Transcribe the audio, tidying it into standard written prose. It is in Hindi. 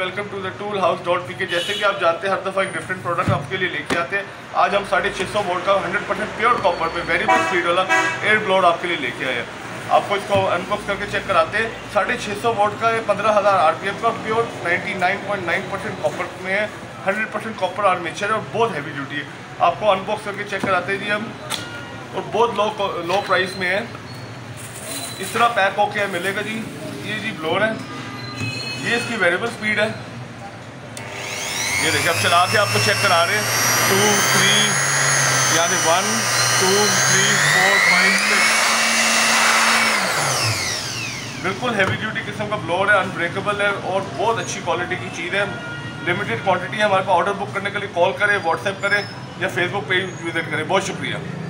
Welcome to the tool house .pk। जैसे कि आप जानते हैं हर दफ़ा एक डिफरेंट प्रोडक्ट आपके लिए लेके आते हैं। आज हम 650 वोल्ट का 100% प्योर कॉपर पे वेरिएबल स्पीड वाला एयर ब्लोअर आपके लिए लेके आए हैं। आपको इसको अनबॉक्स करके चेक कराते हैं। 650 वोल्ट का 15,000 RPM का प्योर 99.9% कॉपर में है, 100% कॉपर आर्मेचर है और बहुत हैवी ड्यूटी है। आपको अनबॉक्स करके चेक कराते हैं जी हम, और बहुत लो प्राइस में है। इस तरह पैक होके मिलेगा जी। ये जी ब्लोअर है, ये इसकी वेरिएबल स्पीड है। ये देखिए अब चला के आपको चेक करा रहे हैं 2 3 यानी 1 2 3 4 5 6। बिल्कुल हैवी ड्यूटी किस्म का ब्लोअर है, अनब्रेकेबल है और बहुत अच्छी क्वालिटी की चीज़ है। लिमिटेड क्वांटिटी है हमारे पास। ऑर्डर बुक करने के लिए कॉल करें, व्हाट्सएप करें या फेसबुक पेज विजिट करें। बहुत शुक्रिया।